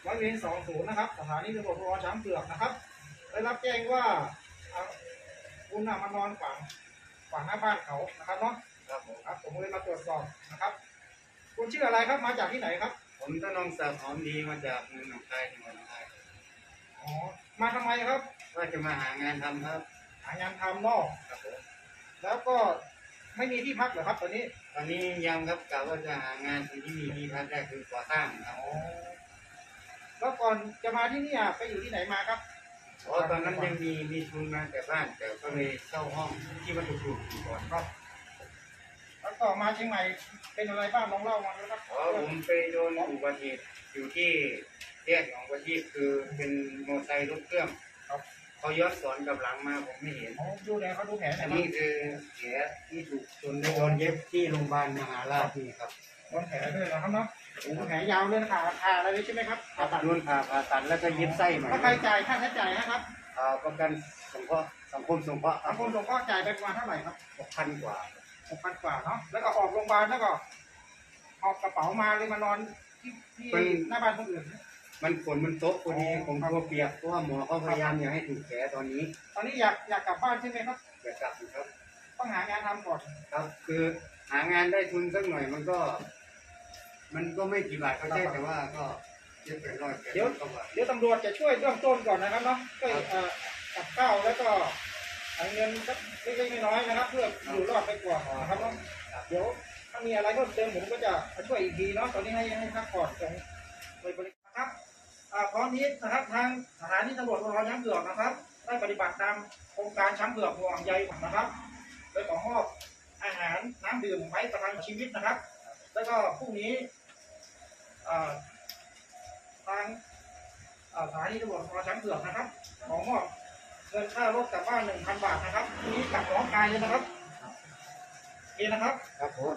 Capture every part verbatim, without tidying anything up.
ร้อยเวรสองศูนย์นะครับสถานีตำรวจภูธรช้างเผือกนะครับได้รับแจ้งว่าคุณมานอนฝังฝังหน้าบ้านเขานะครับเนาะครับผมครับผมเลยมาตรวจสอบนะครับคุณชื่ออะไรครับมาจากที่ไหนครับผมต้นนองศักดิ์หอมดีมาจากเมืองหนองคายจังหวัดหนองคายอ๋อมาทำไมครับว่าจะมาหางานทำครับหางานทำนอกครับผมแล้วก็ไม่มีที่พักเหรอครับตอนนี้ตอนนี้ยังครับกะว่าจะหางานที่มีที่พักได้คือก่อสร้างครับแล้วก่อนจะมาที่นี่ไปอยู่ที่ไหนมาครับอ๋อตอนนั้นยังมีมีทุนมาแต่บ้านแต่ก็เลยเช่าห้องที่วัดถูกก่อนครับแล้วก็มาเชียงใหม่เป็นอะไรบ้างลองเล่ามาแล้วครับอ๋อผมไปโดนอุบัติเหตุอยู่ที่แยกของวัดที่คือเป็นมอเตอร์ไซค์รถเครื่องครับเขาย้อนสอนกับหลังมาผมไม่เห็นดูแลเขาดูแผลอันนี้คือแผลที่ถูกชนโดนเย็บที่โรงพยาบาลมหาราชนี่ครับโดนแผลด้วยนะครับเนาะแผลยาวเลยนะคะผ่าอะไรใช่ไหมครับผ่าตัดโดนผ่าผ่าตัดแล้วก็เย็บไส้ใหม่ถ้าใครจ่ายค่าใช้จ่ายนะครับอ่าประกันสงเคราะห์สังคมสงเคราะห์สังคมสงเคราะห์จ่ายไปประมาณเท่าไหร่ครับหกพันกว่าหกพันกว่าเนาะแล้วก็ออกโรงพยาบาลแล้วก็ออกกระเป๋ามาเลยมานอนที่ที่หน้าบ้านคนอื่นมันฝนมันโต๊ะพอดีผมกลัวเปียกเพราะว่าหมอเขาพยายามอยากให้ถูกแผลตอนนี้ตอนนี้อยากอยากกลับบ้านใช่ไหมครับอยากกลับครับต้องหางานทำก่อนครับคือหางานได้ทุนสักหน่อยมันก็มันก็ไม่กี่บาทก็ใช่แต่ว่าก็เยอะเกินร้อยเดี๋ยวเดี๋ยวตำรวจจะช่วยเริ่มต้นก่อนนะครับเนาะช่วยกับข้าวแล้วก็เงินเล็กๆน้อยๆนะครับเพื่ออยู่รอดไปกว่านะครับเนาะเดี๋ยวถ้ามีอะไรเพิ่มเติมผมก็จะมาช่วยอีกทีเนาะตอนนี้ให้ให้พักผ่อนตรงบริการครับพร้อมนี้นะครับทางสถานีตำรวจภูธรช้างเผือกนะครับได้ปฏิบัติตามโครงการช้างเผือกห่วงใยนะครับโดยขอมอบอาหารน้ำดื่มไว้ประทังชีวิตนะครับแล้วก็พรุ่งนี้ทางสถานีตำรวจภูธรช้างเผือกนะครับขอมอบเงินค่ารถกลับบ้านหนึ่งพันบาทนะครับพรุ่งนี้กลับน้องกายเลยนะครับเองนะครับครับผม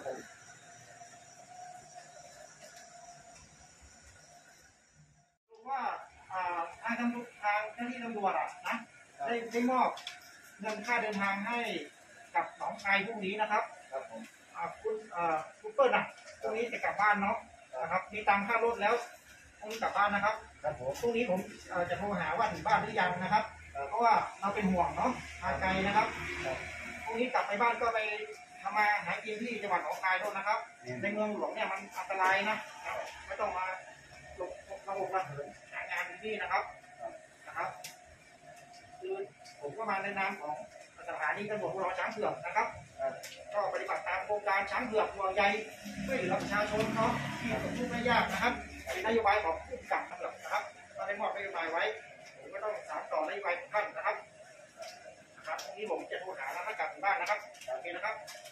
ว่าทางตำรวจทางเจ้าหน้าที่ตำรวจอ่ะนะได้ได้มอบเงินค่าเดินทางให้กับน้องชายพรุ่งนี้นะครับครับผมคุณคุณเปิ้ลอ่ะพรุ่งนี้จะกลับบ้านเนาะนะครับมีตังค่ารถแล้วพรุ่งนี้กลับบ้านนะครับครับผมพรุ่งนี้ผมจะโทรหาว่าถึงบ้านหรือยังนะครับเพราะว่าเราเป็นห่วงเนาะทางไกลนะครับพรุ่งนี้กลับไปบ้านก็ไปทำมาหากินที่จังหวัดหนองคายด้วยนะครับในเมืองหลวงเนี่ยมันอันตรายนะไม่ต้องมาลงระบบระเหินหางานที่นี่นะครับนะครับคือผมก็มาในนามของสถานีตำรวจภูธรช้างเผือกนะครับก็ปฏิบัติตามโครงการช้างเผือกห่วงใยช่วยเหลือประชาชนเนาะที่ตกทุกข์ได้ยากนะครับเป็นนโยบายของผู้กำกับตำรวจนะครับก็ได้มอบนโยบายไว้ผมก็ต้องสานต่อนโยบายของท่านนะครับนะครับตรงนี้ผมจะโทรหาแล้วถ้ากลับถึงบ้านนะครับโอเคนะครับ